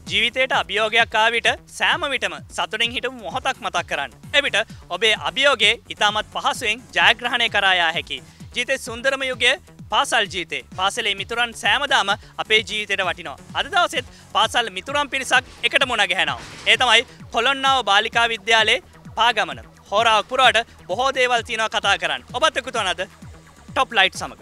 ජීවිතයට අභියෝගයක් ආවිට සෑම විටම සතුටින් හිටපු මොහොතක් මතක් කරන්න. එවිට ඔබේ අභියෝගයේ ඉතාමත් පහසුවෙන් ජයග්‍රහණය කරා යා හැකියි. ජීවිතේ සුන්දරම යුගය පාසල් ජීවිතේ. පාසලේ මිතුරන් සෑමදාම අපේ ජීවිතයට වටිනවා. අද දවසෙත් පාසල් මිතුරන් පිරිසක් එකට මුණ ගැහෙනවා. ඒ තමයි කොළොන්නාව බාලිකා විද්‍යාලයේ පාගමන. හෝරාවක් පුරාට බොහෝ දේවල් තියෙනවා කතා කරන්න. ඔබත් එක්ක තුනද ටොප් ලයිට් සමග.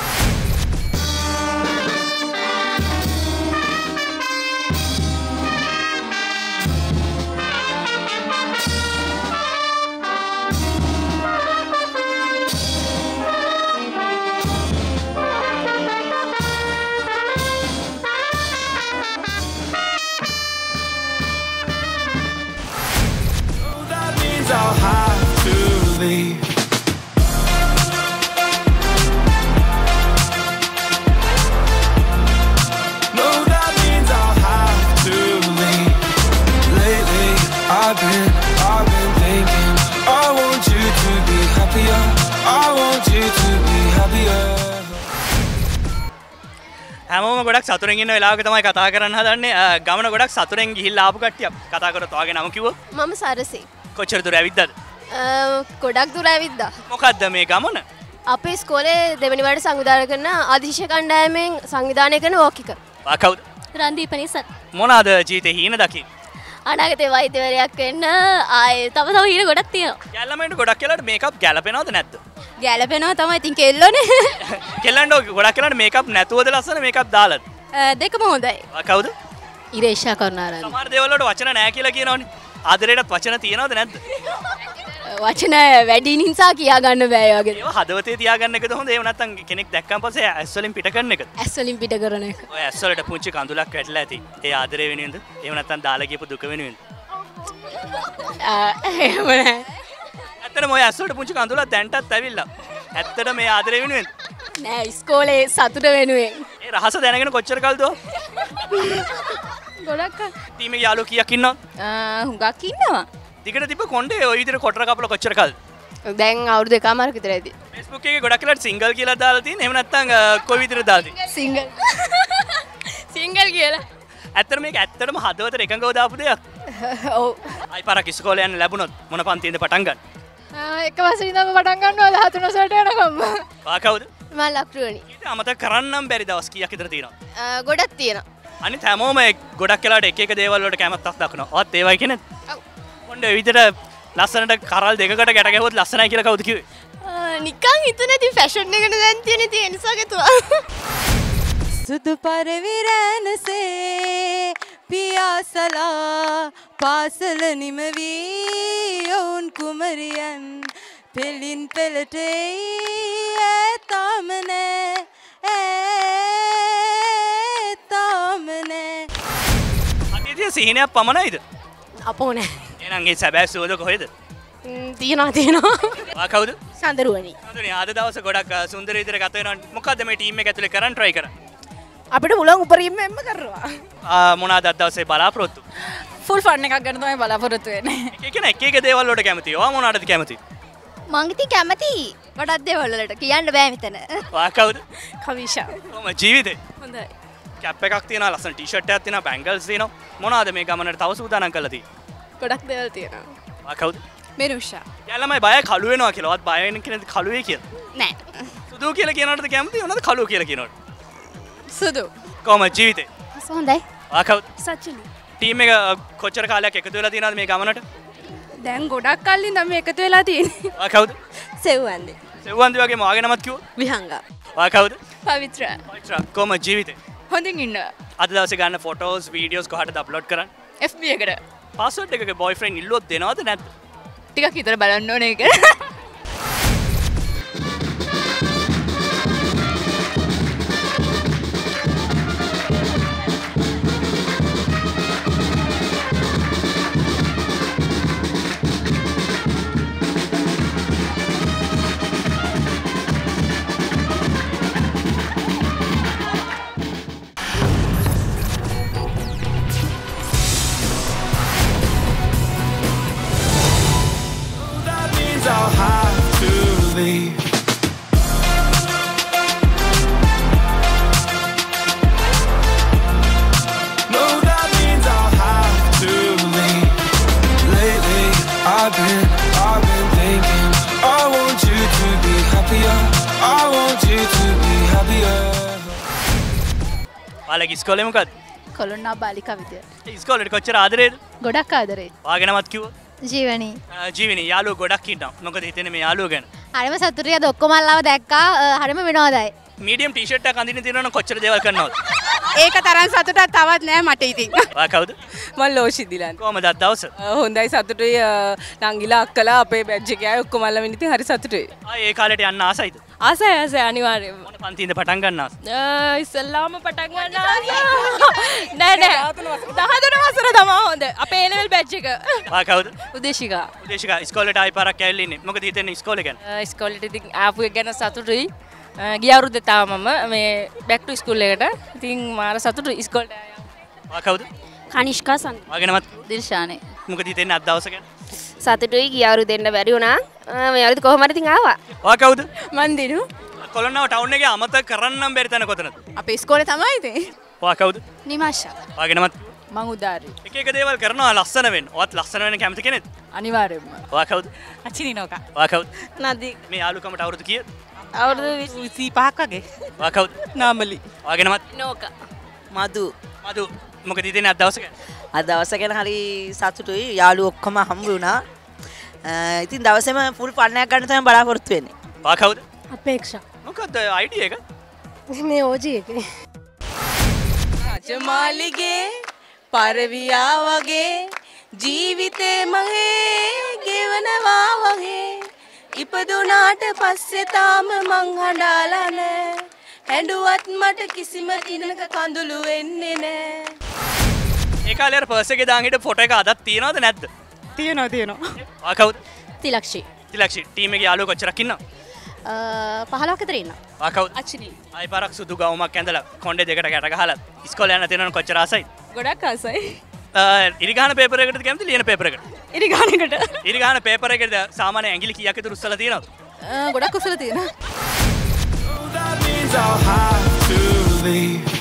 I'll have to leave. No, that means I'll have to leave. Lately, I've been thinking. I want you to be happier. I want you to be happier. හැමෝම ගොඩක් සතුටින් ඉන්න වෙලාවක තමයි කතා කරන්න හදන්නේ. ගමන ගොඩක් සතුටින් ගිහිල්ලා ආපු කට්ටිය කතා කරත් ඔයාගේ නම කිව්වොත්? මම සරසි. කොච්චර දුර ඇවිද්දාද? ගොඩක් දුර ඇවිද්දා. මොකද්ද මේ ගමන? අපේ ඉස්කෝලේ දෙවෙනි වරට සංවිධානය කරන ආදිශය කණ්ඩායමෙන් සංවිධානය කරන වෝක් එක. ආ කවුද? රන්දීප නිසත්. මොනවාද ජීවිතේ හීන දකින්? අනාගතේ වෛද්‍යවරයෙක් වෙන්න ආයේ තව හීන ගොඩක් තියෙනවා. ගැලමෙන්ට ගොඩක් වෙලාට මේකප් ගැලපෙනවද නැද්ද? ගැලපෙනවා තමයි. ඉතින් කෙල්ලෝනේ. කෙල්ලන්ට ගොඩක් වෙලාට මේකප් නැතුවද ලස්සන මේකප් දාලාද? දෙකම හොඳයි. ආ කවුද? ඉරේෂා කරුණාරත්න. සමහර දේවල් වලට වචන නැහැ කියලා කියනවනේ. ආදරේටත් වචන තියනවද නැද්ද? වචන වැඩි නිසා කියා ගන්න බෑ වගේ. ඒවා හදවතේ තියාගන්න එකද හොඳ? එහෙම නැත්නම් කෙනෙක් දැක්කන් පස්සේ ඇස් වලින් පිට කරන එකද? ඇස් වලින් පිට කරන එක. ඔය ඇස් වලට පුංචි කඳුලක් වැටලා ඇති. ඒ ආදරේ වෙනුවෙන්ද? එහෙම නැත්නම් දාලා ගියපු දුක වෙනුවෙන්ද? එහෙම නෑ. ඇත්තටම ඔය ඇස් වලට පුංචි කඳුලක් දැන්ටත් ඇවිල්ලා. ඇත්තට මේ ආදරේ වෙනුවෙන්ද? නෑ ඉස්කෝලේ සතුට වෙනුවෙන්. ඒ රහස දැනගෙන කොච්චර කල්ද? ගොඩක් ටීමේ යාළුවෝ කීයක් ඉන්නවද? හුඟක් ඉන්නවා. දිගට තිබ්බ කොණ්ඩේ ඔය විදිහට කොටර කපලා කොච්චර කල්ද? දැන් අවුරුදු දෙකමාරක විතර ඇති. Facebook එකේ ගොඩක් වෙලාට සිංගල් කියලා දාලා තියෙන. එහෙම නැත්නම් කොයි විදිහට දාලා තියෙන්නේ? සිංගල්. සිංගල් කියලා. ඇත්තට මේක ඇත්තටම හදවතට එකඟව දාපු දෙයක්. ඔව්. අයි පාරක් ඉස්කෝලේ යන්න ලැබුණොත් මොන පන්තියෙන්ද පටන් ගන්න? එක වසරේ ඉඳන් පටන් ගන්නවා 13 වසරට යනකම්. ආ කවුද? මම ලක්රුවනි. ඊට අමතක කරන්නම් බැරි දවස් කීයක් විතර තියෙනවද? ගොඩක් තියෙනවා. අනිත් හැමෝම ගොඩක් වෙලාට එක එක දේවල් වලට කැමැත්තක් දක්වනවා. ඔයත් ඒවයි කියන්නේ? ඔව්. කොණ්ඩේ විදිහට ලස්සනට කරල් දෙකකට ගැට ගැහුවොත් ලස්සනයි කියලා කවුද කිව්වේ? නිකන් හිතුනේ ඉතින් ෆැෂන් එකට දැන් තියෙන නිසා ගතුවා. සුදු පරවිරැනසේ පියාසලා පාසල නිමවී ඔවුන් කුමරියන් පෙලින් පෙළට තාම නෑ. අතීතයේ සිහිනයක් පමණයිද? අපෝ නෑ. එහෙනම් ඒ සැබෑ සුවඳ කොහෙද? තියෙනවා. ආ කවුද? සඳරුවනි. හඳුනේ අද දවසේ ගොඩක් සුන්දර විදිහට ගත වෙනවා. මොකද්ද මේ ටීම් එක ඇතුලේ කරන් try කරන්නේ? අපිට මුලන් උපරිමයෙන්ම කරනවා. මොනවාද අද දවසේ බලාපොරොත්තු? ෆුල් ෆන් එකක් ගන්න තමයි බලාපොරොත්තු වෙන්නේ. එක එක දේවල් වලට කැමතියි. ඔයා මොනවටද කැමති? මං ඉතින් කැමති ගොඩක් දේවල් වලට කියන්න බෑ මෙතන. ඔයා කවුද? කවිෂා. කොහොම ජීවිතේ? හොඳයි. කැප් එකක් තියෙනවා, ලස්සන ටී-ෂර්ට් එකක් තියෙනවා, බැංගල්ස් තියෙනවා. මොනවද මේ ගමනට තව සූදානම් කරලා තියෙන්නේ? ගොඩක් දේවල් තියෙනවා. ඔයා කවුද? මෙනුෂා. යාළමයි බය කළු වෙනවා කියලා. ඔයත් බය වෙන කෙනෙක්ද කළු වෙයි කියලා? නෑ. සුදු කියලා කියනවටද කැමති? මොනවද කළු කියලා කියනවට? සුදු. කොහොම ජීවිතේ? හොඳයි. ඔයා කවුද? සචිනි. ටීම් එක කොච්චර කාලයක් එකතු වෙලා තියෙනවද මේ ගමනට? දැන් ගොඩක් කල් ඉඳන් මේ එකතු වෙලා තියෙන්නේ. ඔයා කවුද? සෙව්වන්දේ. සෙව්වන්දි වගේ මාගේ නමත් කිව්වොත්? විහංගා. ඔයා කවුද? පවිත්‍ර. පවිත්‍ර. කොහොම ජීවිතේ? හොඳින් ඉන්නවා. අද දවසේ ගන්න ෆොටෝස් වීඩියෝස් කොහටද අප්ලෝඩ් කරන්නේ? FB එකට. පාස්වර්ඩ් එකක බොයිෆ්‍රෙන්ඩ් ඉල්ලුවොත් දෙනවද නැද්ද? ටිකක් හිතලා බලන්න ඕනේ ඒක. I'll have to leave. No, that means ඔයාලගේ ඉස්කෝලේ මොකද්ද? කොළොන්නා බාලිකා විද්‍යාලය. ඒ ඉස්කෝලේට කොච්චර ආදරේද? ගොඩක් ආදරේ. වාගේ නමත් කිව්වා. ජීවනී. ජීවිනී යාළුවෝ ගොඩක් ඉන්නවා. මොකද හිතන්නේ මේ යාළුවෝ ගැන? හරිම සතුටුයි අද ඔක්කොම අල්ලව දැක්කා හරිම විනෝදයි. මීඩියම් ටී-ෂර්ට් එකක් අඳින්න තියෙනවනම් කොච්චර දේවල් කරනවද? ඒක තරම් සතුටක් තවත් නෑ මට ඉතින්. ඔයා කවුද? මම ලෝෂිදිලන්. කොහමද අද දවස? හොඳයි සතුටුයි නංගිලා අක්කලා අපේ බැජ් එකේ අය ඔක්කොම අල්ලමින් ඉතින් හරි සතුටුයි. ඒ කාලේට යන්න ආසයිද? ආසයි අනිවාර්යයෙන්ම. මොන පන්තිින්ද පටන් ගන්න ආස? ඉස්සල්ලාම පටන් ගන්න ආස. නෑ 13 වසර තමයි හොඳ. අපේ A level බැජ් එක. ඔයා කවුද? උදේශිකා. උදේශිකා ඉස්කෝලේට ආයි පාරක් ඇවිල්ලා ඉන්නේ. මොකද හිතන්නේ ඉස්කෝලේ ගැන? ඉස්කෝලේට ඉතින් ආපු එක ගැන සතුටුයි. ගිය අවුරුද්දේ තාම මම මේ බෑක් ටු ස්කූල් එකට. ඉතින් මාර සතුටුයි ඉස්කෝලේට ආවා. ඔයා කවුද? කනිෂ්කා සන්. වාගේ නමත් දිල්ෂානේ. මොකද හිතන්නේ අද දවස ගැන? සතුටුයි ගිය අවුරුද්දේ දෙන්න බැරි වුණා. මේ අවුරුද්ද කොහොම හරි ඉතින් ආවා. ඔයා කවුද? මන් දිනු. කොළොන්නව ටවුන් එකේ අමතක කරන්නම් බැරි තැන කොතනද? අපේ ඉස්කෝලේ තමයි ඉතින්. ඔයා කවුද? නිමාෂා. වාගේ නමත් මං උදාරි. එක දේවල් කරනවා ලස්සන වෙන්න. ඔයත් ලස්සන වෙන්න කැමති කෙනෙක්ද? අනිවාර්යයෙන්ම. ඔයා කවුද? අචිනිනෝකා. ඔයා කවුද? නදී. මේ යාළුකමට අවුරුදු කීයද? අවුරුදු 25ක් වගේ. ඔයා කවුද? නාමලි. වාගේ නමත් නෝකා. මදු මදු මොකද හිතන්නේ අද දවස ගැන? අද දවස ගැන හරි සතුටුයි යාළුවෝ ඔක්කොම හම්බ වුණා. ඉතින් දවසේම ෆුල් ෆන් එකක් ගන්න තමයි බලාපොරොත්තු වෙන්නේ. ඔයා කවුද? අපේක්ෂා. මොකද්ද අයිඩියා එක? මේ ඕජි එකේ. රජමාලිගේ පරවියා වගේ ජීවිතේ මගේ ගෙවනවා වගේ ඉපදුනාට පස්සේ තාම මං හඬාලා නෑ හැඬුවත් මට කිසිම දිනක කඳුළු වෙන්නේ නෑ. ඒ කාලේ අර පර්ස් එකේ දාන් හිට ෆොටෝ එක අදත් තියනවද නැද්ද? තියෙනවා. ඔයා කවුද? තිලක්ෂි. තිලක්ෂි ටීම් එකේ යාළුවෝ කොච්චරක් ඉන්නවද? 15ක විතර ඉන්නවා. ඔයා කවුද? අචිනි. ආයි පාරක් සුදු ගවුමක් ඇඳලා කොණ්ඩේ දෙකට ගැට ගහලා ඉස්කෝලේ යන තැනන කොච්චර ආසයිද? ගොඩක් ආසයි. ඉරිගහන පේපර් එකකටද කැමති ලියන පේපර් එකකට? ඉරිගානකට. ඉරිගහන පේපර් එකේද සාමාන්‍ය ඇඟිලි කීයක් විතර උස්සලා තියෙනවද? ගොඩක් උසල තියෙනවා. That means I'll have to leave.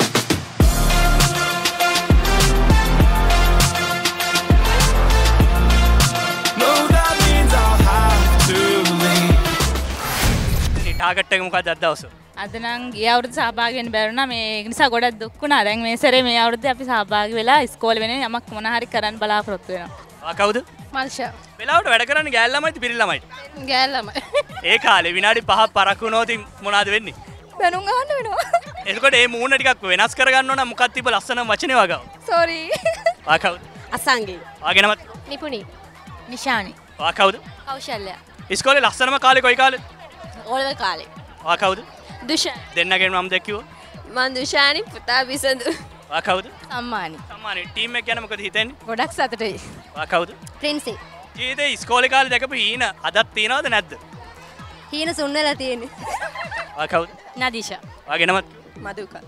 No, that means I'll have to leave. Target එක මොකක්ද අද දවස? අද නම් ගිය අවුරුද්ද සහභාගී වෙන්න බැරුණා. මේ නිසා ගොඩක් දුක් වුණා. දැන් මේ සැරේ මේ අවුරුද්දේ අපි සහභාගී වෙලා ඉස්කෝලේ වෙන යමක් මොන හරි කරන්න බලාපොරොත්තු වෙනවා. ඔයා කවුද? මල්ෂා. වෙලාවට වැඩ කරන්නේ ගෑල් ළමයිද පිරිල් ළමයිද? ගෑල් ළමයි. ඒ කාලේ විනාඩි 5ක් පරක්කු වුණොත් මොනවද වෙන්නේ? බැනුම් අහන්න වෙනවා. එතකොට මේ මූණ ටිකක් වෙනස් කරගන්න ඕන නම් මොකක්ද තිබ්බ ලස්සන වචනේ වගාව? සෝරි. ඔයා කවුද? අසංගී. ඔයාගේ නමත්? නිපුණි. නිෂානි. ඔයා කවුද? කෞශල්‍ය. ඉස්කෝලේ ලස්සනම කාලේ කොයි කාලේද? ඕලෙවල් කාලේ. ඔයා කවුද? දුෂාන්. දෙන්නගෙන් මම දැක්කියෝ. මන් දුෂානි පුතා බිසඳු. ඔයා කවුද? සම්මානි. සම්මානේ ටීම් එක ගැන මොකද හිතන්නේ? ගොඩක් සතුටුයි. ඔයා කවුද? ප්‍රින්සි. ජීවිතේ ඉස්කෝලේ කාලේ දැකපු හීන අදත් තියනවද නැද්ද? හීන සුන් වෙලා තියෙන්නේ. ඔයා කවුද? නදීෂා. ඔයාගේ නමත්? මදුකා.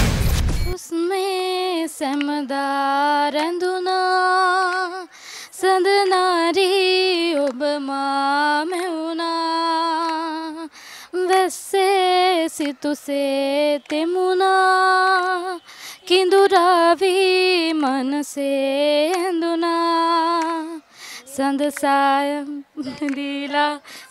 හුස්මේ සැමදා රැඳුනා සඳනාරී ඔබ මා මෙවුනා වැස්සේ සිතුසේ තෙමුණා කිඳුරාවී මනසේ ඇඳුනා සඳසායම් දීලා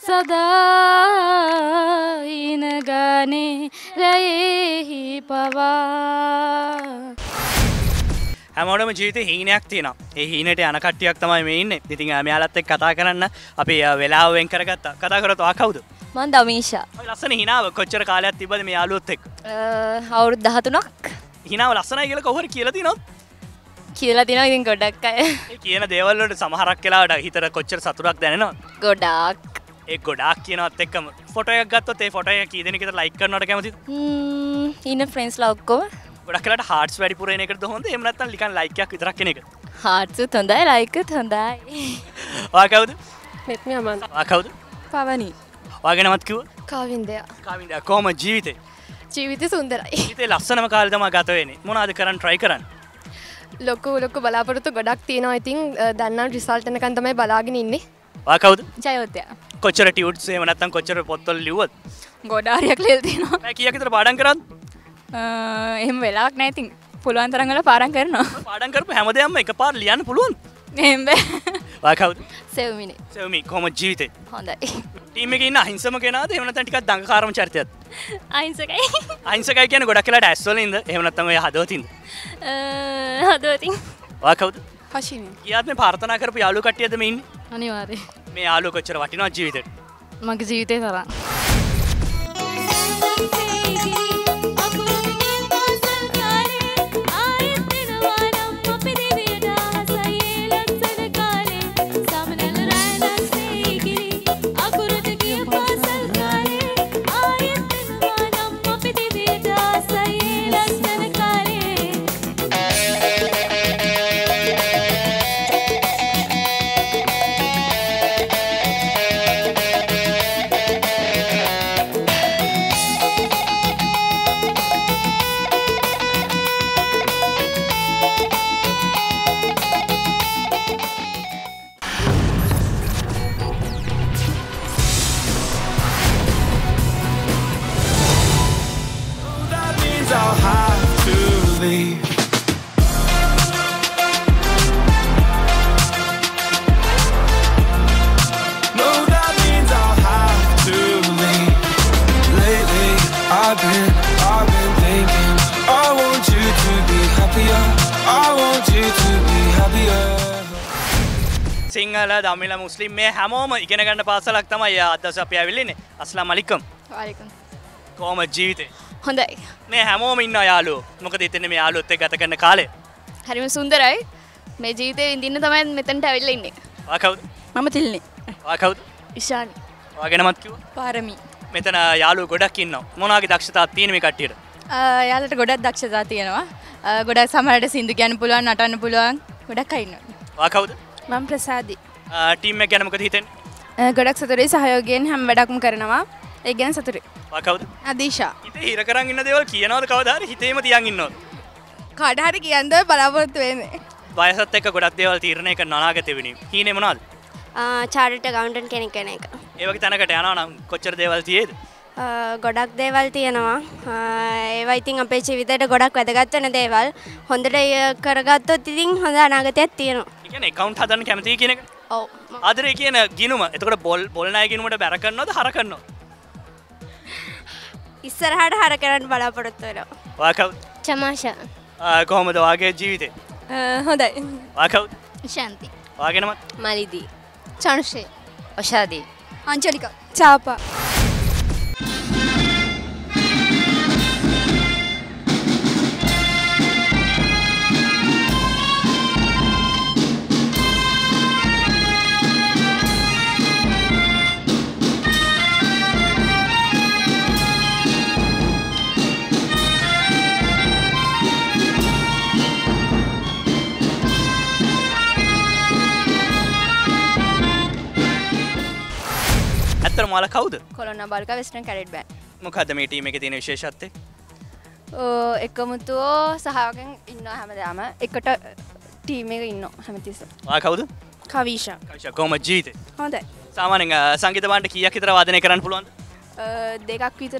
සදා ඉනගානේ රැයෙහි පවා. හැමෝටම ජීවිතේ හීනයක් තියෙනවා. ඒ හීනෙට යන කට්ටියක් තමයි මේ ඉන්නේ. ඉතින් මෙයාලත් එක්ක කතා කරන්න අපි වෙලාව වෙන් කරගත්තා. කතා කරත් ඔයා කවුද? මන් දමීෂා. ඔය ලස්සන හිනාව කොච්චර කාලයක් තිබ්බද මේ යාළුවොත් එක්ක? අවුරුදු 13ක් හිනාව ලස්සනයි කියලා කොහොර කියලා තිනොත්? කියලා තියෙනවා ඉතින් ගොඩක් අය. ඒ කියන දේවල් වලට සමහරක් වෙලාවට හිතට කොච්චර සතුටක් දැනෙනවද? ගොඩාක්. ඒ ගොඩාක් කියනවත් එක්කම ෆොටෝ එකක් ගත්තොත් ඒ ෆොටෝ එක කී දෙනෙක් විතර ලයික් කරනවට කැමතිද? ඉන්න ෆ්‍රෙන්ඩ්ස්ලා ඔක්කොම ගොඩක් වෙලාවට හાર્ට්ස් වැඩිපුර එන එකද හොඳ? එහෙම නැත්නම් නිකන් ලයික් එකක් විතරක් එන එකද? හાર્ට්ස්ත් හොඳයි ලයික්ත් හොඳයි. ඔයා කවුද? මෙත්මි අමන්. ඔයා කවුද? පවනි. ඔයාගේ නමත් කිව්වා? කාවින්දය. කාවින්ද කොහොම ජීවිතේ? ජීවිතේ සුන්දරයි. ජීවිතේ ලස්සනම කාලේ තමයි ගත වෙන්නේ. මොනවද කරන්න try කරන්නේ? ලොකු බලාපොරොත්තු ගොඩක් තියෙනවා. ඉතින් දන්නා රිසල්ට් එකෙන් තමයි බලාගෙන ඉන්නේ. ඔයා කවුද? ජයෝත්‍යා. කොච්චර ටියුට්ස් එහෙම නැත්නම් කොච්චර පොත්වල ලිව්වද? ගොඩාරියක් ලියලා තියෙනවා. මම කීයක් විතර පාඩම් කරාද? එහෙම වෙලාවක් නැහැ ඉතින් පුළුවන් තරම් වල පාඩම් කරනවා. පාඩම් කරපු හැමදේම එකපාර ලියන්න පුළුවන්. එහෙම බෑ. ඔයා කවුද? සෙව්මිනි. සෙව්මි කොහොමද ජීවිතේ? හොඳයි. ටීම් එකේ ඉන්න අහිංසම කෙනාද එහෙම නැත්නම් ටිකක් දඟකාරම චරිතයක්ද? අහිංසකයි. අහිංසකයි කියන්නේ ගොඩක් වෙලාට ඇස් වලින්ද එහෙම නැත්නම් ඔය හදවතින්ද? හදවතින්. ඔයා කවුද? හෂිමි. කියාත් මේ ප්‍රාර්ථනා කරපු යාළුවෝ කට්ටියද මේ ඉන්නේ? අනිවාර්යයෙන්. මේ යාළුවෝ කොච්චර වටිනවද ජීවිතේට? මගේ ජීවිතේ තරම්. I'll have to leave. No, that means I'll have to leave. Lately, I've been thinking, I want you to be happier. I want you to be happier. Sinhala දමිළ මුස්ලිම් මේ හැමෝම ඉගෙන ගන්න පාසලක් තමයි අද දවසේ අපි ආවිල්ලා ඉන්නේ. අස්ලාම් අලයිකුම්. වලයිකුම්. කොහොමද ජීවිතේ? හොඳයි. මේ හැමෝම ඉන්න යාළුවෝ. මොකද හිතන්නේ මේ යාළුවොත් එක්ක ගත කරන කාලය? හරිම සුන්දරයි. මේ ජීවිතේ විඳින්න තමයි මෙතනට ඇවිල්ලා ඉන්නේ. ඔයා කවුද? මම තිල්නේ. ඔයා කවුද? ඉෂානි. ඔයාගේ නමත් කිව්වා? පාරමි. මෙතන යාළුවෝ ගොඩක් ඉන්නවා. මොනවාගේ දක්ෂතාවක් තියෙන මේ කට්ටියට? යාළුවට ගොඩක් දක්ෂතා තියෙනවා. ගොඩක් සමහරට සින්දු කියන්න පුළුවන්, නටන්න පුළුවන්. ගොඩක් අය ඉන්නවා. ඔයා කවුද? මම ප්‍රසාදි. ටීම් එක ගැන මොකද හිතන්නේ? ගොඩක් සතුටුයි සහයෝගයෙන් හැම වැඩක්ම කරනවා. ඒ ගැන සතුටුයි. ඔයා කවුද? අදීෂා. හිතේ හිර කරන් ඉන්න දේවල් කියනවද කවදා හරි හිතේම තියන් ඉන්නවද? කාට හරි කියන්න බලාපොරොත්තු වෙන්නේ. වයසත් එක්ක ගොඩක් දේවල් තීරණය කරන අනාගතේ වෙන්නේ. හීනේ මොනවද? චාර්ටර්ඩ් අකවුන්ටන්ට් කෙනෙක් වෙන එක. ඒ වගේ තැනකට යනවා නම් කොච්චර දේවල් තියේද? ගොඩක් දේවල් තියෙනවා. ඒවා ඉතින් අපේ ජීවිතේට ගොඩක් වැදගත් වෙන දේවල්. හොඳට කරගත්තොත් ඉතින් හොඳ අනාගතයක් තියෙනවා. ඒ කියන්නේ account හදන්න කැමතියි කියන එක? ඔව්. ආදරේ කියන ගිනුම. එතකොට බොල් ණය ගිනුමට බැර කරනවද හර කරනවද? ඉස්සරහට හර කරන්න බලාපොරොත්තු වෙනවා. ඔයා කවුද? චමාෂා. කොහොමද ඔයාගේ ජීවිතේ? හොඳයි. ඔයා කවුද? ශාන්ති. ඔයාගේ නම? මලිදී. චනුෂේ. ඔෂාදී. අංජලිකා. චාපා. ඇත්තටම ඔයාලා කවුද? කොළොන්න බල්කා වෙස්ටර්න් කැඩට් බෑන්ඩ්. මොකද්ද මේ ටීම් එකේ තියෙන විශේෂත්වය? එකමුතුවෝ සහයෝගයෙන් ඉන්නවා හැමදාම. එකට ටීම් එක ඉන්නවා හැමතිස්සෙම. ඔයා කවුද? කවිෂා. කවිෂා කොහොමද ජීවිතේ? හොඳයි. සාමාන්‍යයෙන් සංගීත භාණ්ඩ කීයක් විතර වාදනය කරන්න පුළුවන්ද? දෙකක් විතර.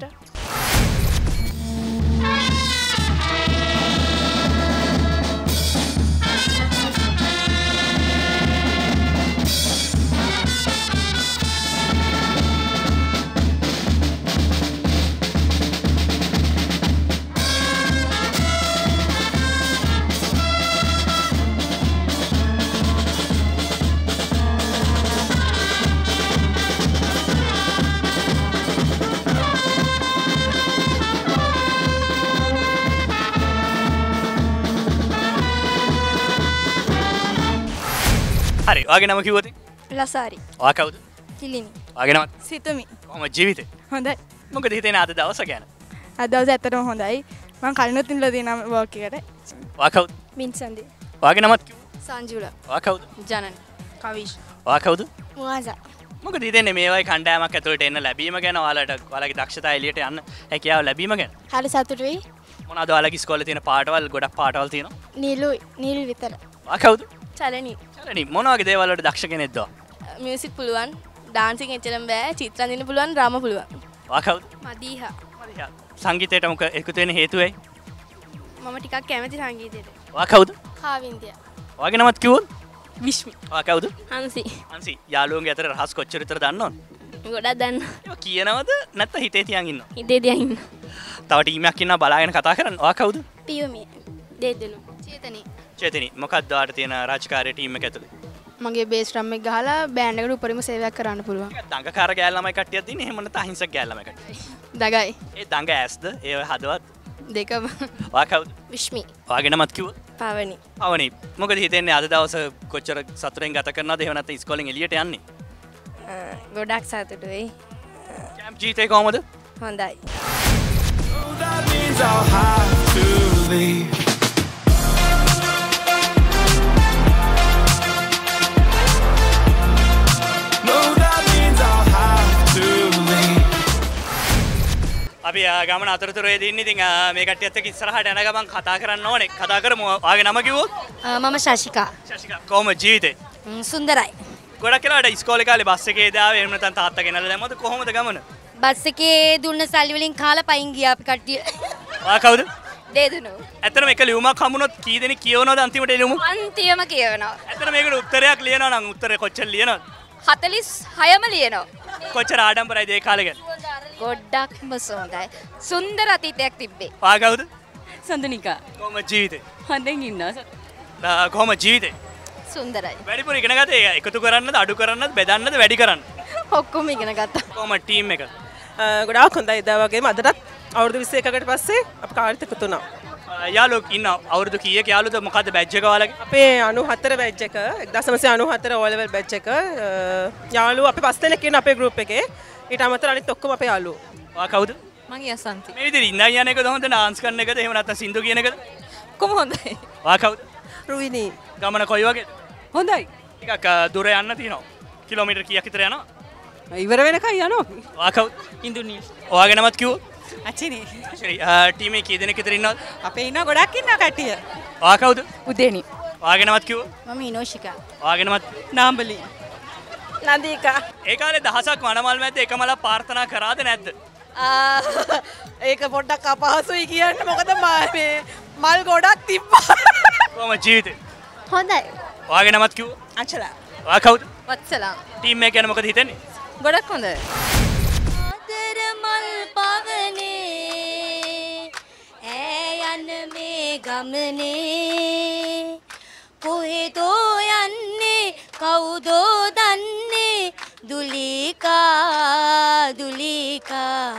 හරි ඔයාගේ නම කිව්වද? ලසාරි. ඔයා කවුද? කිලිනි. ඔයාගේ නම? සිතුමි. කොහොමද ජීවිතේ? හොඳයි. මොකද හිතෙන්නේ අද දවස ගැන? අද දවසේ ඇත්තටම හොඳයි. මම කලිනුත් ඉන්නලා තියෙනවා වර්ක් එකට. ඔයා කවුද? මින්සන්දි. ඔයාගේ නමත් කිව්වා? සංජුලා. ඔයා කවුද? ජනන්. කවිෂ්. ඔයා කවුද? මුවාසා. මොකද හිතෙන්නේ මේ වගේ කණ්ඩායමක් ඇතුළට එන්න ලැබීම ගැන ඔයාලගේ දක්ෂතා එළියට යන්න හැකියාව ලැබීම ගැන? හරි සතුටුයි. මොනවද ඔයාලගේ ඉස්කෝලේ තියෙන පාටවල් ගොඩක් පාටවල් තියෙනවා? නිල් විතර. ඔයා කවුද? චලනි. චලනි මොන වගේ දේවල් වලට දක්ෂ කෙනෙක්ද ඔයා? මියුසික් පුළුවන්. ඩාන්සින් එච්චරම බෑ. චිත්‍ර අඳින්න පුළුවන්. ඩ්‍රාම පුළුවන්. ඔයා කවුද? මදීහා. මරියා. සංගීතයට මොක එකතු වෙන හේතුව ඇයි? මම ටිකක් කැමති සංගීතයට. ඔයා කවුද? කාවින්දිය. ඔයාගේ නමත් කිව්වොත්? විශ්මි. ඔයා කවුද? හංසි අන්සි යාළුවන්ගේ අතර රහස් කොච්චර විතර දන්නවද? ගොඩක් දන්න ඒවා කියනවද නැත්නම් හිතේ තියන් ඉන්නවද? හිතේ තියන් ඉන්න තව ටීමයක් ඉන්නවා බලාගෙන කතා කරන්න. ඔයා කවුද? පියුමි දෙදෙනු චේතනී චේතනි මොකක්ද ඔයාට තියෙන රාජකාරී ටීම් එක ඇතුලේ? මගේ බේස් ඩ්‍රම් එක ගහලා බෑන්ඩ් එකට උපරිම සේවයක් කරන්න පුළුවන්. දඟකාර ගෑල් ළමයි කට්ටියක් දින්නේ එහෙම නැත්නම් අහිංසක ගෑල් ළමයි කට්ටිය. දගයි ඒ දඟ ඇස්ද ඒ හදවත් දෙකම ඔයා කවුද? විශ්මි ඔයාගේ නමත් කිව්වොත්? පවනි අවනි මොකද හිතෙන්නේ අද දවස කොච්චර සතුටෙන් ගත කරනවද එහෙම නැත්නම් ඉස්කෝලෙන් එළියට යන්නේ? ගොඩක් සතුටුයි කැම්ප් ජීතේ කොහමද? හොඳයි So that means I'll have to leave. No, that means I'll have to leave. අපි ගමන අතරතුරේදී ඉන්නේ ඉතින් මේ කට්ටියත් එක්ක ඉස්සරහට යන ගමන් කතා කරන්න ඕනේ. කතා කරමු. ඔයාගේ නම කිව්වොත්? මම ශශිකා ශශිකා කොහොම ජීවිතේ? සුන්දරයි ගොඩක් වෙලාවට ඉස්කෝලේ කාලේ බස් එකේ දාවේ එහෙම නැත්නම් තාත්තා ගෙනල්ලා දැම්මද කොහොමද ගමන? බස් එකේ දුන්න සල්ලි වලින් කාලා පයින් ගියා අපි කට්ටිය ඔයා කවුද? දෙදෙනු ඇත්තටම එක ලියුමක් හම්බුනොත් කී දෙනෙක් කියවනවද අන්තිමට ලියුම? අන්තිම කියවනවා ඇත්තට මේකට උත්තරයක් ලියනවා නම් උත්තරේ කොච්චර ලියනවද? 46ම ලියනවා කොච්චර ආඩම්බරයිද ඒ කාලේ ගැන? ගොඩක්ම සොඳයි සුන්දර අතීතයක් තිබ්බේ ඔයා කවුද? සඳනිකා. කොහොම ජීවිතේ? හොඳින් ඉන්නවා. කොහොම ජීවිතේ? සුන්දරයි වැඩිපුර ඉගෙන ගත්තේ එකතු කරන්නද අඩු කරන්නද බෙදන්නද වැඩි කරන්නද? ඔක්කොම ඉගෙන ගත්තා කොහොම ටීම් එක? ගොඩාක් හොඳයි එදා වගේම අදටත් අවුරුදු 21කට පස්සේ අපි කාලෙට එකතු වුණා. යාළුවෝ ඉන්න අවුරුදු කීයක යාළුවෝද මොකද්ද බැච් එක ඔයාලගේ? අපේ 94 බැච් එක 1994 O level බැච් එක යාළුවෝ අපි 5 දෙනෙක් ඉන්න අපේ ගෲප් එකේ. ඊට අමතරව අනිත් ඔක්කොම අපේ යාළුවෝ. ඔයා කවුද? මගේ අසන්ති. මේ විදිහට ඉඳන් යන එකද හොඳ ඩාන්ස් කරන එකද එහෙම නැත්නම් සින්දු කියන එකද? කොහොම හොඳයි. ඔයා කවුද? රුවිනි ගමන කොයි වගේද? හොඳයි. ටිකක් දුර යන්න තියෙනවා. කිලෝමීටර් කීයක් විතර යනවා? ඉවර වෙනකන් යනවා. ඔයා කවුද? ඉන්දුනීස්. ඔයාගේ නමත් කිව්වොත්? අචිනි. ශරි ටීම් එකේ කී දෙනෙක් විතර ඉන්නවද? අපේ ඉන්න ගොඩක් ඉන්න කට්ටිය. ඔයා කවුද? උදේනි. ඔයාගේ නමත් කිව්වොත්? මම ඉනෝෂිකා ඔයාගේ නමත්? නාම්බලි. නදීකා ඒ කාලේ දහසක් වනමල් මැද්දේ එකමල ප්‍රාර්ථනා කරාද නැද්ද? ඒක පොඩ්ඩක් අපහසුයි කියන්න මොකද මේ මල් ගොඩක් තිබ්බා. කොහොම ජීවිතේ? හොඳයි ඔයාගේ නමත් කිව්වොත්? අංශලා ඔයා කවුද? වත්සලා ටීම් එක ගැන මොකද හිතන්නේ? ගොඩක් හොඳයි ආදර මල් පවනේ ඈ යන මේ ගමනේ කොහෙදෝ යන්නේ කවුදෝ දන්නේ දුලිකා දුලිකා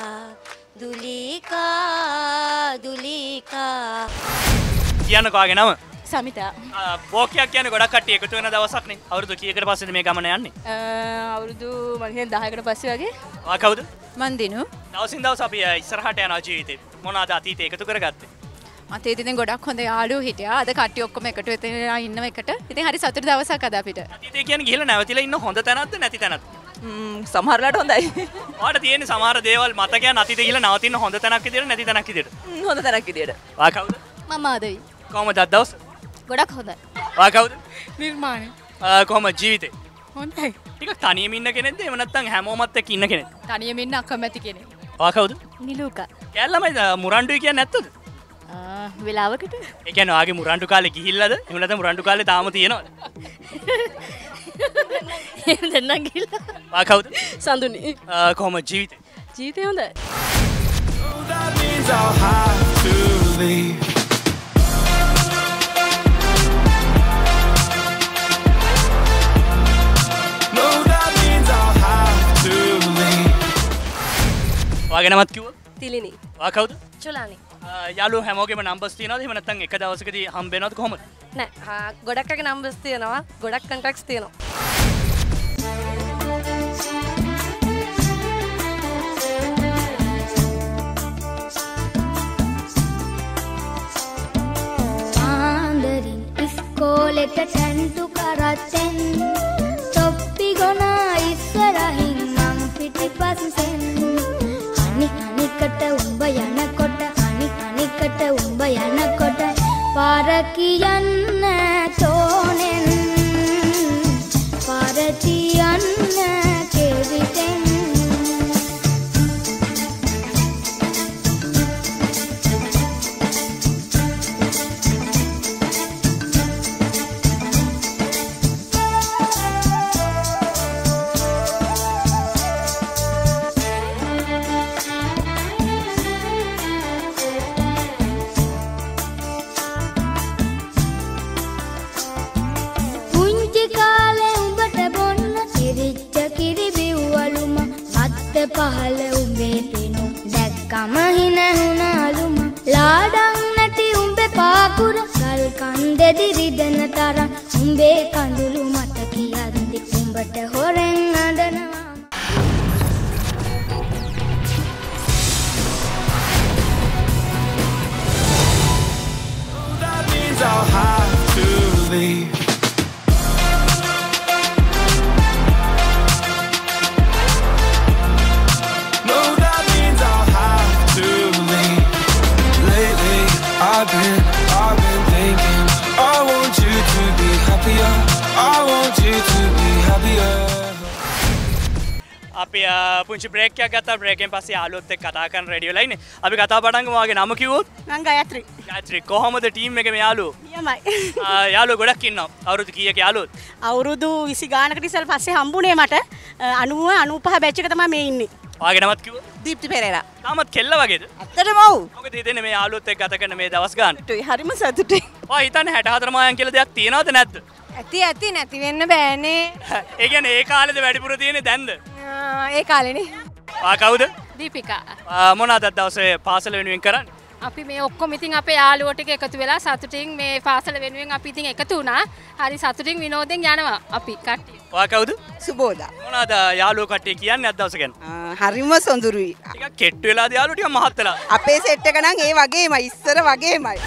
දුලිකා දුලිකා කියන්නකෝ ඔයාගේ නම? සමිතා. බෝකියක් කියන්නේ ගොඩක් කට්ටිය එකතු වෙන දවසක් නේ. අවුරුදු කීයකට පස්සේද මේ ගමන යන්නේ? අවුරුදු මම හිතන්නේ 10කට පස්සේ වගේ. ඔයා කවුද? මන් දිනු. දවසින් දවස අපි ඉස්සරහට යනවා ජීවිතේ. මොනවාද අතීතේ එකතු කරගත්තේ? අතීතේ ඉතින් ගොඩක් හොඳ යාළුවෝ හිටියා. අද කට්ටිය ඔක්කොම එකට වෙලා ඉන්නව එකට. ඉතින් හරි සතුටු දවසක් අද අපිට. අතීතේ කියන්නේ ගිහලා නැවතිලා ඉන්න හොඳ තැනක්ද නැති තැනක්ද? සමහරලාට හොඳයි. ඔයාලට තියෙන සමහර දේවල් මතකයන් අතීතේ ගිහලා නවතින හොඳ තැනක් විදියට නැති තැනක් විදියට. හොඳ තරක් විදියට. ඔයා කවුද? මම ආදයි කොහමද අද දවස? ගොඩක් හොඳයි ඔයා කවුද? නිර්මාණ. කොහම ජීවිතේ? හොඳයි. ටිකක් තනියම ඉන්න කෙනෙක්ද එහෙම නැත්නම් හැමෝමත් එක්ක ඉන්න කෙනෙක්ද? තනියම ඉන්න අකමැති කෙනෙක්. ඔයා කවුද? නිලුකා කැල්ලමයි මුරණ්ඩුයි කියන්නේ නැත්තද? වෙලාවකට ඒ කියන්නේ ඔයාගේ මුරණ්ඩු කාලේ ගිහිල්ලාද? එහෙම නැත්නම් මුරණ්ඩු කාලේ තාම තියෙනවද? දෙන්නම් ගිහලා ඔයා කවුද? සඳුනි කොහම ජීවිතේ? ජීවිතේ හොඳයි So that means I'll have to leave. No, that means I'll have to leave. ඔයාගේ නමත් කිව්වොත්? තිලිනි ඔයා කවුද? චුලානි යාළුවෝ හැමෝගෙම නම්බර්ස් තියෙනවද? එහෙම නැත්නම් එක දවසකදී හම්බ වෙනවද කොහමද? නෑ ගොඩක් අය නම්බර්ස් තියෙනවා ගොඩක් කන්ටැක්ට්ස් තියෙනවා ආන්දරින් ඉස්කෝලෙට ටැන්ටු කරත්තෙන් තොප්පි ගොනා ඉස්සරහින් මං පිටිපස්සෙන් අනිකට උඹ යනකොට අනිකට උඹ යනකොට පාර කියන්න තෝනෙන් පාර තියන්න කෙවිතෙන් පහළ උඹේ පෙනු දැක්කම හිනහුණාලුම ලාඩම් නැති උඹේ පාකුර ගල් කන්දෙදි රිදෙන තරම් උඹේ කඳුළු මට කියද්දි උඹට හොරෙන් අඬනවා I'll have to leave. No, that means I'll have to leave. Lately, I've been thinking. I want you to be happier. I want you to be happier. අපි පුංචි බ්‍රේක් එකක් ගත්තා. බ්‍රේක් එකෙන් පස්සේ යාළුවොත් එක්ක කතා කරන රේඩියෝ ලයින් එක. අපි කතා පටන් ගමු. වාගේ නම කිව්වොත්? මං ගයත්‍රි. ගයත්‍රි කොහොමද ටීම් එකේ මේ යාළුවෝ? නියමයි. යාළුවෝ ගොඩක් ඉන්නවා. අවුරුදු කීයක යාළුවෝත්? අවුරුදු 20 ගානකට ඉස්සෙල් පස්සේ හම්බුනේ මට 90 95 බැච් එක තමයි මේ ඉන්නේ. වාගේ නමත් කිව්වොත්? දීප්ති පෙරේරා. තාමත් කෙල්ල වගේද? ඇත්තටම ඔව්. මොකද හිතන්නේ මේ යාළුවොත් එක්ක ගත කරන මේ දවස් ගන්න? හරිම සතුටුයි. ඔය හිතන්නේ 64 මායන් කියලා දෙයක් තියනවද නැද්ද? ඇති නැති වෙන්න බෑනේ. ඒ කියන්නේ ඒ කාලේද වැඩිපුර තියෙන්නේ දැන්ද? ඒ කාලේනේ. කවුද? දීපිකා. මොනවාද දවසේ පාසල වෙනුවෙන් කරන්නේ? අපි මේ ඔක්කොම ඉතින් අපේ යාළුවෝ ටික එකතු වෙලා සතුටින් මේ පාසල වෙනුවෙන් අපි ඉතින් එකතු වුණා. හරි සතුටින් විනෝදෙන් යනවා අපි කට්ටිය. ඔයා කවුද? සුබෝදා. මොනවාද යාළුවෝ කට්ටිය කියන්නේ අද දවස ගැන? හරිම සොඳුරුයි. ටිකක් කෙට්ටු වෙලාද යාළුවෝ ටිකක් මහත් වෙලා? අපේ සෙට් එක නම් ඒ වගේමයි ඉස්සර වගේමයි.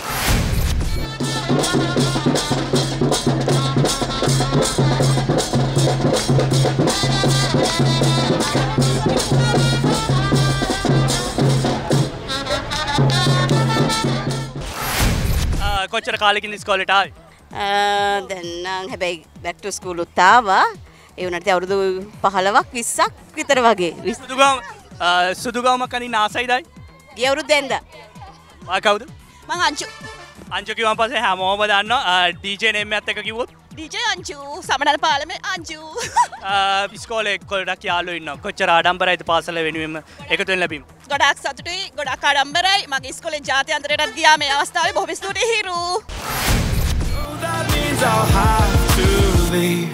කොච්චර කාලෙකින්ද ඉස්කෝලේට ආවේ? දැන් නම් හැබැයි බැක් ටු ස්කූල් උත් ආවා. ඒ වුණාට අවුරුදු 15ක් 20ක් විතර වගේ. සුදුගාමක් අනින්න ආසයිදයි? ගිය අවුරුද්දෙන්ද. ඔයා කවුද? මං අංචු. අංචු කිව්වන් පස්සේ හැමෝම දන්නවා DJ නේම් එකත් එක්ක කිව්වොත්? DJ අංචු සමනල පාලමේ අංචු. ඉස්කෝලේ ගොඩක් යාළුවෝ ඉන්නවා. කොච්චර ආඩම්බරයිද පාසල වෙනුවෙන්ම එකතු වෙන්න ලැබීම? ගොඩක් සතුටුයි ගොඩක් ආඩම්බරයි. මගේ ඉස්කෝලේ ජාත්‍යන්තරයටත් ගියා මේ අවස්ථාවේ බොහොම ස්තුතියි හිරු. That means I'll have to leave.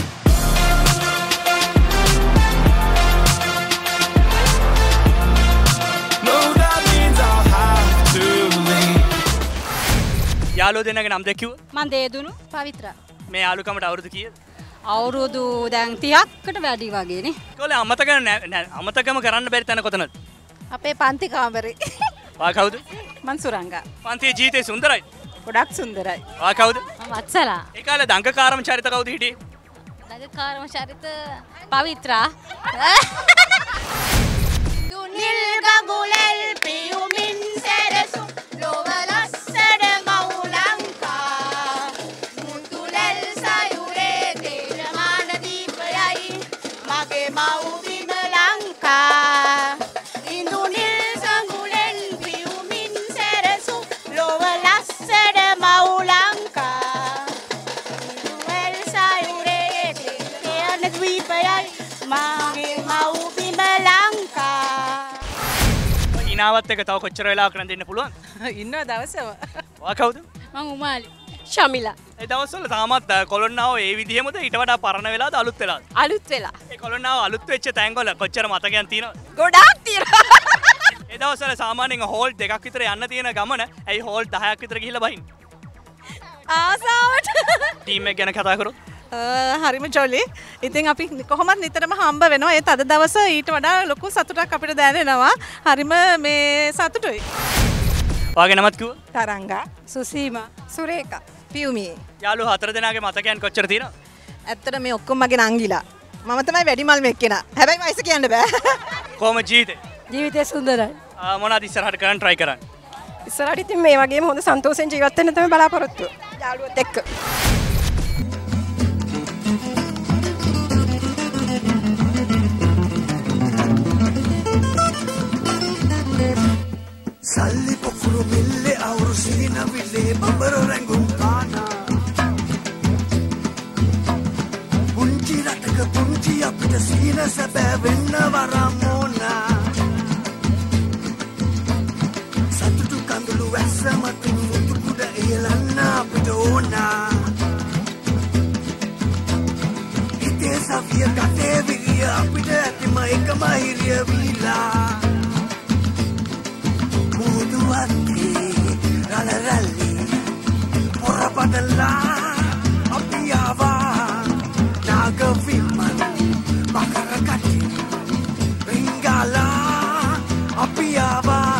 No, that means I'll have to leave. යාළුවෝ දෙන්නගේ නම් දෙක කිව්වා? මං දේදුණු පවිත්‍රා. මේ යාළුකමට අවුරුදු කීයද? අවුරුදු දැන් 30කට වැඩි වගේනේ. ඉස්කෝලේ අමතකම කරන්න බැරි තැන කොතනද? අපේ පන්ති කාමරේ. ඔයා කවුද? මං සුරංගා. පන්තියේ ජීවිතේ සුන්දරයි. ගොඩක් සුන්දරයි. ඔයා කවුද? මම වත්සලා. ඒ කාලේ දංගකාරම චරිත කවුද හිටියේ? දඟකාරම චරිත පවිත්‍රා. දුනිල් ගඟුලෙල් පියුමින් සැරසු ලොව ලස්සන මවුලංකා මුතුලෙල් සයුරේ තේරමාන දීපයයි මගේ මව්බිම ලංකා ඉඳුනිල් ගඟුලෙල් පියුමින් සැරසු ලොව ලස්සන මවුලංකා මුතුලෙල් සයුරේ තේරමාන දීපයයි මගේ මව්බිම ලංකා. ඉනාවත් එක තව කොච්චර වෙලාවක් කරන් දෙන්න පුළුවන්? ඉන්නවා දවසම. ඔයා කවුද? මං උමාලි. ශමිලා. ඒ දවස්වල තාමත් කොළොන්නාව ඒ විදිහමද ඊට වඩා පරණ වෙලාද අලුත් වෙලාද? අලුත් වෙලා. ඒ කොළොන්නාව අලුත් වෙච්ච තැන්වල කොච්චර මතකයන් තියෙනවද? ගොඩාක් තියෙනවා. ඒ දවස්වල සාමාන්‍යයෙන් හෝල් දෙකක් විතර යන්න තියෙන ගමන ඇයි හෝල් 10ක් විතර ගිහිල්ලා බහින්න? ආසාවට. ටීම් එක ගැන කතා කරොත් හරිම ජොලි. ඉතින් අපි කොහොමත් නිතරම හම්බ වෙනවා. ඒත් අද දවස ඊට වඩා ලොකු සතුටක් අපිට දැනෙනවා. හරිම මේ සතුටුයි. ඔයාගේ නමත් කිව්වා? තරංගා, සුසීමා, සුරේකා, පියුමී. යාළුවෝ 4 දෙනාගේ මතකයන් කොච්චර තියෙනවද? ඇත්තට මේ ඔක්කොම මගේ නංගිලා. මම තමයි වැඩිමල්ම එක්කෙනා. හැබැයි වයස කියන්න බෑ. කොහොම ජීවිතේ? ජීවිතේ සුන්දරයි. මොනවද ඉස්සරහට කරන්න try කරන්නේ? ඉස්සරහට ඉතින් මේ වගේම හොඳ සන්තෝෂෙන් ජීවත් වෙන්න තමයි බලාපොරොත්තු. යාළුවොත් එක්ක. සල්ලි පොකුරු මිල්ලේ අවුරු සිරින විල්ලේ බඹර රැඟුම් පානා පුංචි රටක පුංචි අපිට සීන සැබෑ වෙන්න වරමෝනා සතුටු කඳුළු වැස්ස මතින් මුතු කුඩ එයලන්න අපිට ඕනා හිතේ සවිය කටේ විගිය අපිට ඇතිම එකම හිරිය වීලා මුහුදු අත්තේ රළ රැල්ලි පොරපදලා අපි ආවා නාග විමන් මකර කටි රිංගාලා අපි ආවා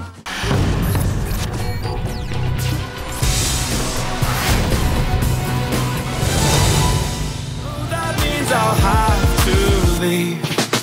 I'll have to leave.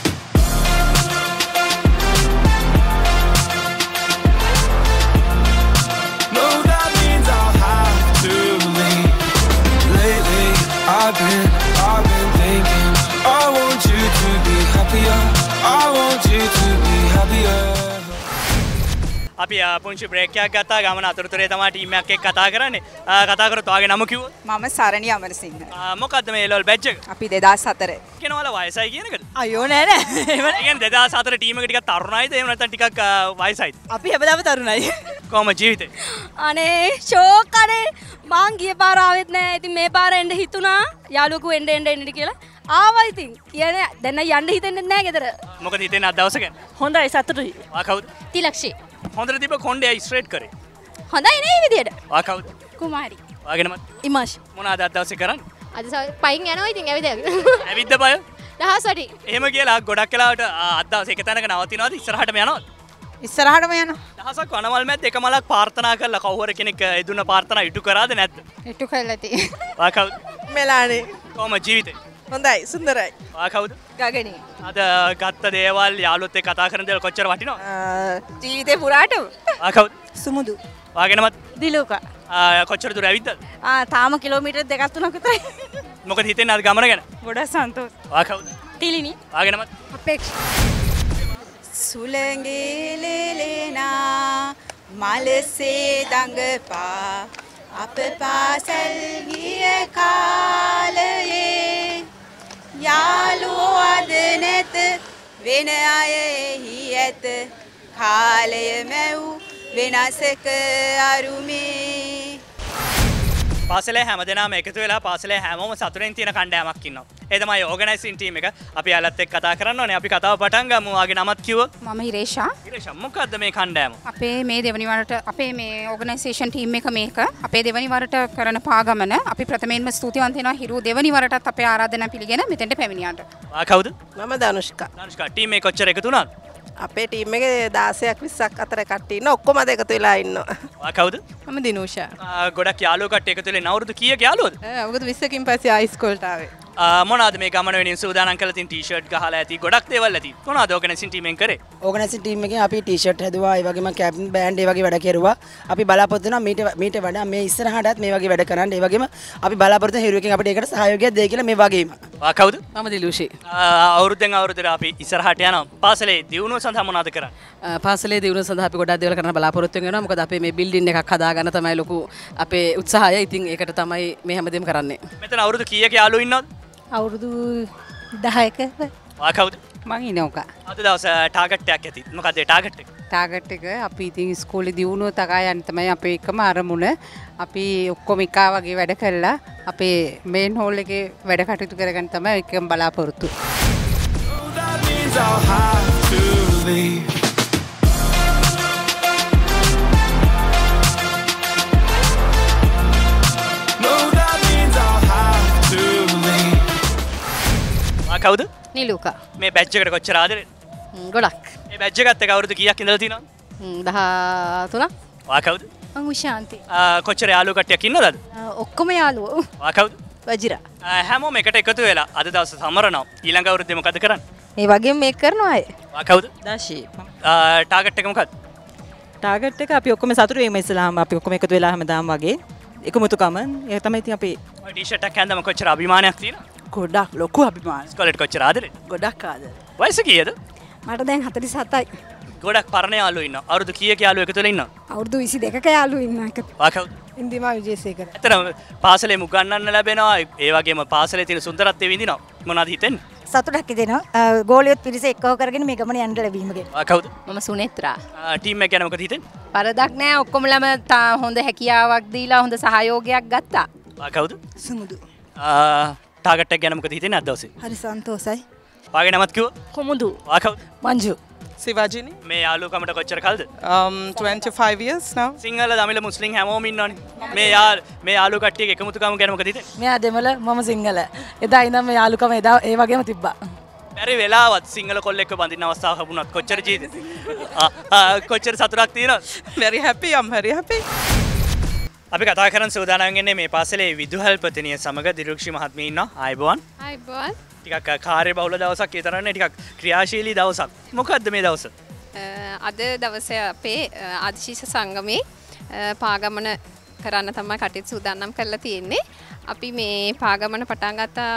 No, that means I'll have to leave. Lately, I've been thinking. I want you to be happier. I want you to be happier. අපි පුංචි බ්‍රේක් එකක් ගත්තා ගමන අතරතුරේ තමයි ටීම් එකක් එක්ක කතා කරන්නේ. කතා කරත් ඔයාගේ නම කිව්වොත්? මම සරණි අමරසිංහ. මොකද්ද මේ ලෙවල් බැච් එක? අපි 2004. කියනවල වයසයි කියන එකද? අයියෝ නෑ නෑ. ඒ කියන්නේ 2004 ටීම් එක ටිකක් තරුණයිද එහෙම නැත්නම් ටිකක් වයසයිද? අපි හැමදාම තරුණයි. කොහොම ජීවිතේ? අනේ ෂෝක් අනේ මං ගිය පාර ආවෙත් නෑ. ඉතින් මේ පාර එන්න හිතුණා. යාළුවෙකු එන්න කියලා. ආවා ඉතින්. කියන්නේ දැන් යන්න හිතෙන්නේ නෑ ගෙදර. මොකද හිතෙන්නේ අද දවස ගැන? හොඳයි සතුටුයි. ආ කවුද? තිලක්ෂි. හොඳට තිබ්බ කොණ්ඩේ ස්ට්‍රේට් කරේ. හොඳයි නේ විදියට. ආ කවුද? කුමාරි. වාගේ නමත්? ඉමාෂ්. මොනවාද අද දවසේ කරන්නේ? අද පයින් යනවා ඉතින් ඇවිද. ඇවිද්ද බය? දහස් වටි. එහෙම කියලා ගොඩක් වෙලාවට අද දවසේ එක තැනක නවතිනවද ඉස්සරහටම යනවද? ඉස්සරහටම යනවා. දහසක් වනමල් මැද්ද එක මලක් ප්‍රාර්ථනා කරලා කවුරු කෙනෙක් දුන්න ප්‍රාර්ථනා ඉටු කරාද නැද්ද? ඉටු කරලා තියෙනවා. වා කවුද? මෙලානේ. කොහොම ජීවිතේ? හොඳයි සුන්දරයි. වා කවුද? ගගණී. අද ගත්ත දේවල් යාළුවොත් එක්ක කතා කරන දේවල් කොච්චර වටිනවද? ජීවිතේ පුරාටම. වා කවුද? සුමුදු. වාගේ නමත්? දිලුකා. කොච්චර දුර ඇවිද්දද? තාම කිලෝමීටර් 2-3ක විතරයි. මොකද හිතෙන්නේ අද ගමන ගැන? ගොඩක් සන්තෝෂ. වා කවුද? තිලිනි. වාගේ නමත්? අපේක්ෂා. සුලංගේ ලේලේනා මලසේ දඟපා අප පාසල් ගිය කාලයේ යාළුවෝ අද නැත වෙන අය එහි ඇත කාලය මැව් වෙනසක අරුමේ පාසලේ හැමදෙනාම එකතු වෙලා පාසලේ හැමෝම සතුටින් තියෙන කණ්ඩායමක් ඉන්නවා. ඒ තමයි ඕගනයිසින් ටීම් එක. අපි යාළුවත් එක්ක කතා කරන්න ඕනේ. අපි කතාව පටන් ගමු. ආගේ නමත් කිව්වොත්? මම හිරේෂා. හිරේෂා මොකද්ද මේ කණ්ඩායම? අපේ මේ දෙවනි වරට අපේ මේ ඕගනයිසේෂන් ටීම් එක මේක. අපේ දෙවනි වරට කරන පාගමන අපි ප්‍රථමයෙන්ම ස්තුතිවන්ත වෙනවා හිරු දෙවනි වරටත් අපේ ආරාධනා පිළිගෙන මෙතෙන්ට පැමිණියාට. ආ කවුද? මම ධනුෂ්කා. ධනුෂ්කා ටීම් එක කොච්චර එකතු වුණාද? අපේ ටීම් එකේ 16ක් 20ක් අතර කට්ටිය ඉන්න ඔක්කොම අද එකතු වෙලා ඉන්නවා. ආ කවුද? මම දිනූෂා. ගොඩක් යාළුවෝ කට්ටිය එකතු වෙලා අවුරුදු කීයක යාළුවෝද? අවුරුදු 20කින් පස්සේ ආයිස්කෝල්ට ආවේ. මොනවාද මේ ගමන වෙනින් සූදානම් කරලා තියෙන ටී-ෂර්ට් ගහලා ඇති ගොඩක් දේවල් ඇති. මොනවාද ඕගනයිසින් ටීම් එකෙන් කරේ? ඕගනයිසින් ටීම් එකෙන් අපි ටී-ෂර්ට් හැදුවා, ඒ වගේම කැප් බෑන්ඩ් ඒ වගේ වැඩ කෙරුවා. අපි බලාපොරොත්තු වෙනවා මීට වඩා මේ ඉස්සරහටත් මේ වගේ වැඩ කරන්න. ඒ වගේම අපි බලාපොරොත්තු වෙන හිරුවකින් අපිට ඒකට සහයෝගයක් දෙයි කියලා මේ වගේම. කවුද? මම දිලුෂි. අවුරුද්දෙන් අවුරුද්දට අපි ඉස්සරහට යනවා. පාසලේ දියුණුව සඳහා මොනවද කරන්නේ? පාසලේ දියුණුව සඳහා අපි ගොඩක් දේවල් කරන්න බලාපොරොත්තු වෙනවා. මොකද අපේ මේ බිල්ඩින් එකක් හදාගන්න තමයි ලොකු අපේ උත්සාහය. ඉතින් ඒකට තමයි මේ හැමදේම කරන්නේ. මෙතන අවුරුදු කීයක යාළුවෝ ඉන්නවද? අවුරුදු 10ක. වා කවුද? මං ඉනෝකා. අද දවස් ටාගට් එකක් ඇති. මොකද ඒ ටාගට් එක? ටාගට් එක අපි ඉතින් ඉස්කෝලේ දියුණුව තකා යන්න තමයි අපේ එකම අරමුණ. අපි ඔක්කොම එකා වගේ වැඩ කළා. අපේ මේන් හෝල් එකේ වැඩ කටයුතු කරගන්න තමයි එකම බලාපොරොත්තු. කවුද? නිලුකා. මේ බැච් එකට කොච්චර ආදරේද? ගොඩක්. මේ බැච් එකත් එක්ක අවුරුදු කීයක් ඉඳලා තියෙනවද? 13ක්. වා කවුද? මං උෂාන්ති. කොච්චර යාළුවෝ කට්ටියක් ඉන්නවද? ඔක්කොම යාළුවෝ. වා කවුද? වජිරා. හැමෝම එකට එකතු වෙලා අද දවසේ සමරනවා. ඊළඟ අවුරුද්දේ මොකද කරන්නේ? මේ වගේම මේක කරනවා අය. වා කවුද? දාශී. ටාගට් එක මොකක්ද? ටාගට් එක අපි ඔක්කොම සතුටු වෙමු ඉස්සලාම අපි ඔක්කොම එකතු වෙලා හැමදාම වගේ එකමුතුකම ඒ තමයි ඉතින් අපි ඔය ටී-ෂර්ට් එකක් හැන්දම කොච්චර අභිමානයක් තියෙනවද? ගොඩක් ලොකු අභිමානයක්. ඉස්කෝලේට කොච්චර ආදරේද? ගොඩක් ආදරේ. වයස කීයද? මට දැන් 47යි. ගොඩක් පරණ යාළුවෝ ඉන්නවා. අවුරුදු කීයක යාළුවෝ එකතු වෙලා ඉන්නවා? අවුරුදු 22ක යාළුවෝ ඉන්නවා එක. වා කවුද? ඉන්දිමා විජේසේකර. ඇත්තටම පාසලේ මුගන්නන්න ලැබෙනවා. ඒ වගේම පාසලේ තියෙන සුන්දරත්වය විඳිනවා. මොනවද හිතෙන්නේ? සතුටක් හිතෙනවා. ගෝලියොත් පිරිස එක්කව කරගෙන මේ ගමන යන්න ලැබීම ගැන. වා කවුද? මම සුනේත්‍රා. ටීම් එක ගැන මොකද හිතෙන්නේ? පරදක් නෑ ඔක්කොමලම හොඳ හැකියාවක් දීලා හොඳ සහයෝගයක් ගත්තා. වා කවුද? සුමුදු. ටාගට් එක ගැන මොකද හිතෙන්නේ අද දවසේ? හරි සන්තෝසයි. වාගේ නමත් කිව්වා? කොමුදු. වාකවුද? මංජු. Sivajini. මේ යාළුකමට කොච්චර කල්ද? 25 years now. සිංහල දමිළ මුස්ලිම් හැමෝම ඉන්නවනේ. මේ යාළු කට්ටියගේ එකමුතුකම ගැන මොකද හිතන්නේ? මෙයා දෙමළ මම සිංහල. එදා ඉඳන් මේ යාළුකම එදා ඒ වගේම තිබ්බා. බැරි වෙලාවත් සිංහල කොල්ලෙක්ව බඳින්න අවස්ථාවක් ලැබුණත් කොච්චර ජීවිතේ කොච්චර සතුටක් තියෙනවද? Very happy. I'm very happy. අපි කතා කරන් සූදානම් වෙන්නේ මේ පාසලේ විදුහල්පතිනිය සමග දිරුක්ෂි මහත්මිය ඉන්නවා. ආයිබෝන්. ආයිබෝන්. ටිකක් කාර්යබහුල දවසක් විතරනේ ටිකක් ක්‍රියාශීලී දවසක්. මොකද්ද මේ දවස? අද දවසේ අපේ ආදිශීෂ සංගමේ පාගමන කරන්න තමයි කටයුතු සූදානම් කරලා තියෙන්නේ. අපි මේ පාගමන පටන් ගත්තා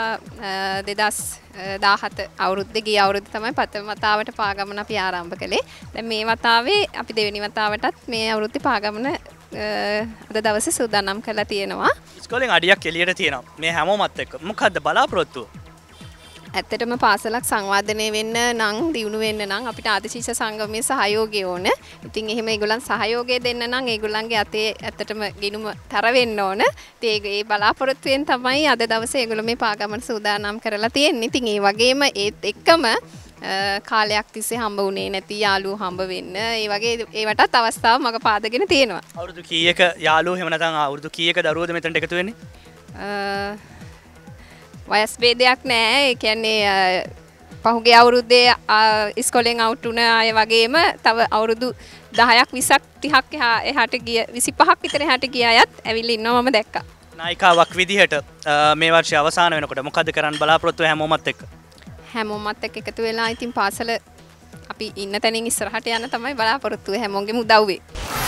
2017 අවුරුද්දේ ගිය අවුරුද්දේ තමයි ප්‍රථම වතාවට පාගමන අපි ආරම්භ කළේ. දැන් මේ වතාවේ අපි දෙවෙනි වතාවටත් මේ අවුරුද්දේ පාගමන අද දවසේ සූදානම් කරලා තියෙනවා. ඉස්කෝලෙන් අඩියක් එළියට තියෙනවා. මේ හැමෝමත් එක්ක මොකද්ද බලාපොරොත්තුව? ඇත්තටම පාසලක් සංවර්ධනය වෙන්න නම් දියුණු වෙන්න නම් අපිට ආදිශීෂ සංගමයේ සහයෝගය ඕන. ඉතින් එහෙම ඒගොල්ලන් සහයෝගය දෙන්න නම් ඒගොල්ලන්ගේ අතේ ඇත්තටම ගිණුම තර වෙන්න ඕන. ඉතින් ඒ බලාපොරොත්තුවෙන් තමයි අද දවසේ ඒගොල්ලෝ මේ පාගමන සූදානම් කරලා තියෙන්නේ. ඉතින් ඒ වගේම ඒත් එක්කම කාලයක් තිස්සේ හම්බ වුණේ නැති යාළුවෝ හම්බ වෙන්න ඒ වගේ ඒවටත් අවස්ථාව මග පාදගෙන තියෙනවා. අවුරුදු කීයක යාළුවෝ එහෙම නැත්නම් අවුරුදු කීයක දරුවෝද මෙතනට එකතු වෙන්නේ? වයස් භේදයක් නැහැ. ඒ කියන්නේ පහුගිය අවුරුද්දේ ඉස්කෝලෙන් අවුට් වුණ අය වගේම තව අවුරුදු 10ක් 20ක් 30ක් එහාට ගිය 25ක් විතර එහාට ගිය අයත් ඇවිල්ලා ඉන්නවා මම දැක්කා. නායිකාවක් විදිහට මේ වර්ෂය අවසන් වෙනකොට මොකද කරන්න බලාපොරොත්තු හැමෝමත් එක්ක? හැමෝමත් එක්ක එකතු වෙලා ඉතින් පාසල අපි ඉන්න තැනින් ඉස්සරහට යන්න තමයි බලාපොරොත්තු හැමෝගෙම උදව්වේ.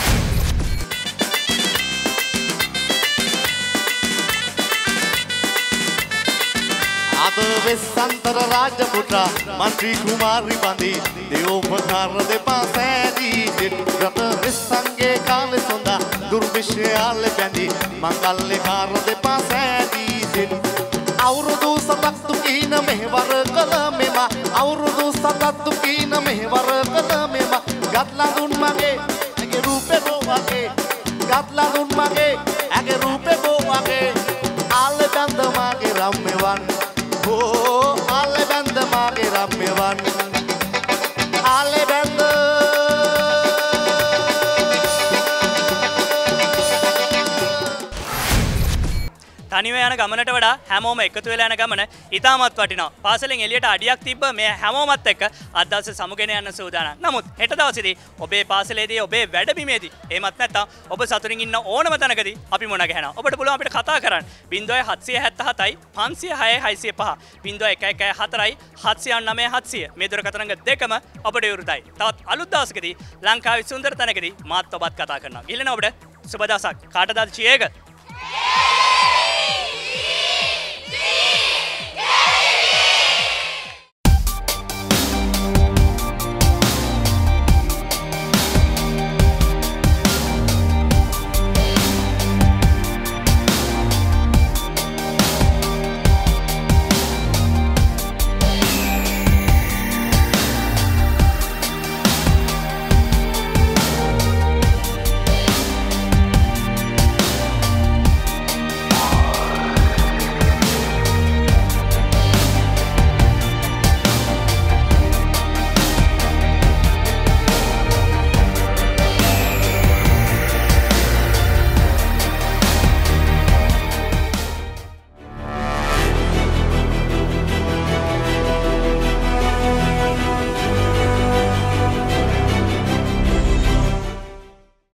आद वेसंतर राजपुत्रा मंत्री कुमारी बंदी देवोपहार दे पासैदी जित विसंगे काल सुंदा दुर्विषयाल बंदी मंगल कार दे पासैदी जित අවුරුදු සතක් තුකීන මෙහෙවර කළ මෙම අවුරුදු සතක් තුකීන මෙහෙවර කළ මෙම ගත්ලා දුන් මගේ ඇගේ රූපේ බෝ වගේ ගත්ලා දුන් මගේ ඇගේ රූපේ බෝ වගේ ආල බඳ මගේ රම්මෙවන් Oh, alle band mage rammewan alle band තනිව යන ගමනට වඩා හැමෝම එකතු වෙලා යන ගමන ඉතාමත් වටිනවා. පාසලෙන් එළියට අඩියක් තිබ්බ මේ හැමෝමත් එක්ක අද දවසේ සමුගෙන යන්න සූදානම්. නමුත් හෙට දවසේදී ඔබේ පාසලේදී ඔබේ වැඩබිමේදී එහෙමත් නැත්නම් ඔබ සතුටින් ඉන්න ඕනම තැනකදී අපි මුණ ගැහෙනවා. ඔබට පුළුවන් අපිට කතා කරන්න 0777යි 506යි 605 0114යි 709 700 මේ දුරකථන දෙකම ඔබට විරුද්ධයි. තවත් අලුත් දවසකදී ලංකාවේ සුන්දර තැනකදී මාත් ඔබත් කතා කරනවා. ගිහින් ඔබට සුබ දවසක්. කාටද චියේක